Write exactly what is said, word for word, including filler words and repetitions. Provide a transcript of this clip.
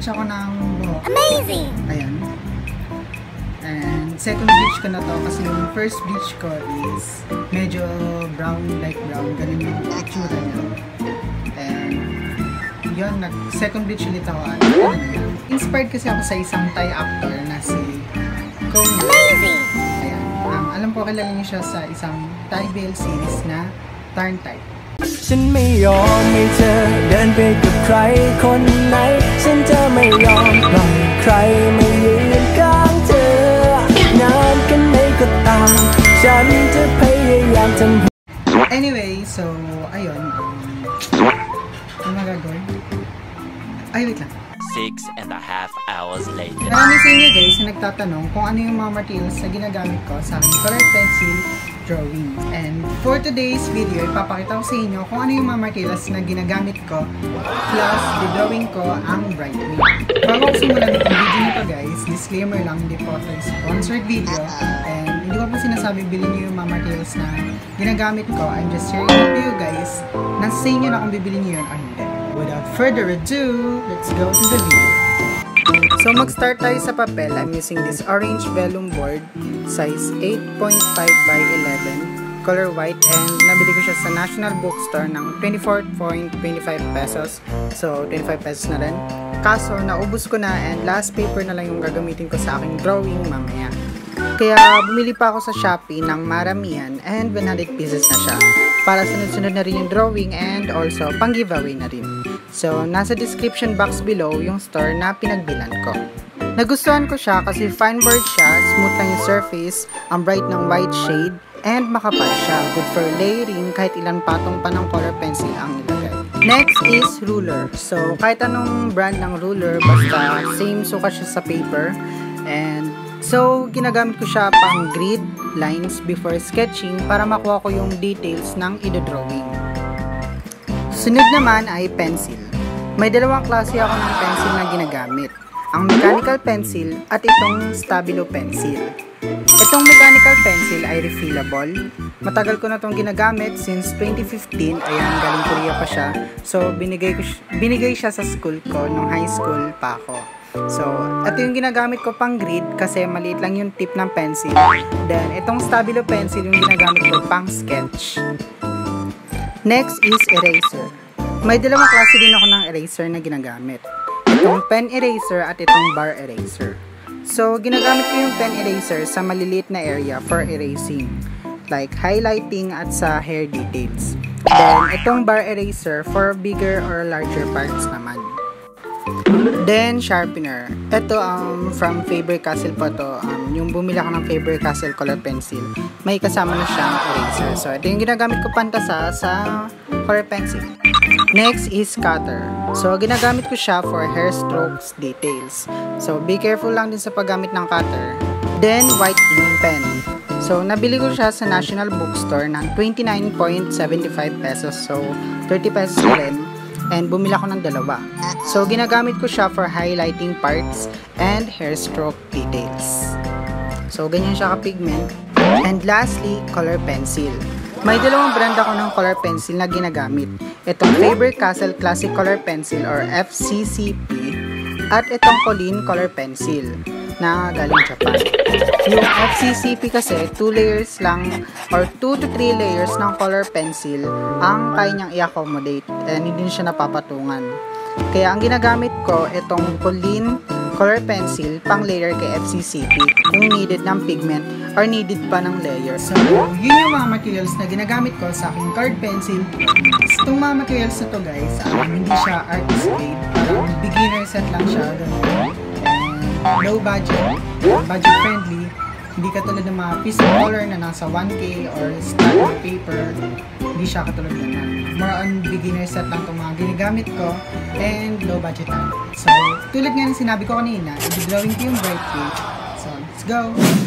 bleach ako ng buhok. Amazing! Ayan. And second bleach ko na to kasi yung first bleach ko is medyo brown, light brown. Ganun yung itsura niya. And yun, nag second bleach ulit ako. Ano yun? Inspired kasi ako sa isang Thai actor na si Amazing! Ayan. Um, alam ko kilala niyo siya sa isang Thai B L series na Turn Type. ฉันไม่ยอมให้เธอเดินไปกับใครคนไหนฉันจะไม่ยอมปล่อยใครมายืนข้างเธอนานกันไหนก็ตามฉันจะพยายามทำ Anyway, so ayun. Um, ano magagawin? Ay, wait lang. Six and a half hours later. Marami sa inyo guys na nagtatanong kung ano yung mga materials na ginagamit ko sa aking color pencil drawing. And for today's video, ipapakita ko sa inyo kung ano yung mga materials na ginagamit ko plus the drawing ko ang BrightWin. Bago ko simulan itong video nito guys, disclaimer lang, hindi po ito sponsored video and hindi ko po sinasabi bilhin nyo yung mga materials na ginagamit ko. I'm just sharing it to you guys. Nasa inyo na kung bibilin nyo yun o hindi. Without further ado, let's go to the video. So mag-start tayo sa papel. I'm using this orange vellum board, size eight point five by eleven, color white, and nabili ko siya sa National Bookstore ng twenty-four point two five pesos. So twenty-five pesos na rin. Kaso naubos ko na and last paper na lang yung gagamitin ko sa aking drawing mamaya. Kaya bumili pa ako sa Shopee ng maramihan and one hundred pieces na siya. Para sunod-sunod na rin yung drawing and also pang giveaway na rin. So, nasa description box below yung store na pinagbilan ko. Nagustuhan ko siya kasi fine board siya, smooth lang yung surface, ang bright ng white shade, and makapal siya. Good for layering kahit ilang patong pa ng color pencil ang ilagay. Next is ruler. So, kahit anong brand ng ruler, basta same sukat siya sa paper. And so, ginagamit ko siya pang grid lines before sketching para makuha ko yung details ng idodrawing. Sunod naman ay pencil. May dalawang klase ako ng pencil na ginagamit. Ang mechanical pencil at itong stabilo pencil. Itong mechanical pencil ay refillable. Matagal ko na itong ginagamit since twenty fifteen. Ayan, galing Korea pa siya. So, binigay, ko, binigay siya sa school ko nung high school pa ako. So, ito yung ginagamit ko pang grid kasi maliit lang yung tip ng pencil. Then, itong stabilo pencil yung ginagamit ko pang sketch. Next is eraser. May dalawang klase din ako ng eraser na ginagamit. Itong pen eraser at itong bar eraser. So, ginagamit ko yung pen eraser sa maliliit na area for erasing. Like highlighting at sa hair details. Then, itong bar eraser for bigger or larger parts naman. Then, sharpener. Ito um, from Faber-Castell po to. Um, yung bumili ako ng Faber-Castell color pencil. May kasama na siyang eraser. So, ito yung ginagamit ko pantasa sa color pencil. Next is cutter. So, ginagamit ko siya for hair strokes details. So, be careful lang din sa paggamit ng cutter. Then, white ink pen. So, nabili ko siya sa National Bookstore ng twenty-nine point seven five pesos. So, thirty pesos na rin. And bumili ako ng dalawa. So, ginagamit ko siya for highlighting parts and hair stroke details. So, ganyan siya ka-pigment. And lastly, color pencil. May dalawang brand ako ng color pencil na ginagamit. Itong Faber-Castell Classic Color Pencil or F C C P at itong Colleen Color Pencil na galing Japan. Yung F C C P kasi two layers lang or two to three layers ng color pencil ang kaya niyang i-accommodate and hindi siya napapatungan. Kaya ang ginagamit ko itong Colleen Color Pencil pang layer kay F C C P kung needed ng pigment or needed pa ng layer. So, yun yung mga materials na ginagamit ko sa aking card pencil. Itong mga materials na to guys, um, hindi siya artist grade. Parang beginner set lang siya. And low budget, budget friendly. Hindi katulad ng mga piece of color na nasa one K or stack paper. Hindi siya katulad na. More on beginner set lang itong mga ginagamit ko and low budget lang. So, tulad nga ng sinabi ko kanina, i-drawing ko yung BrightWin. So, let's go!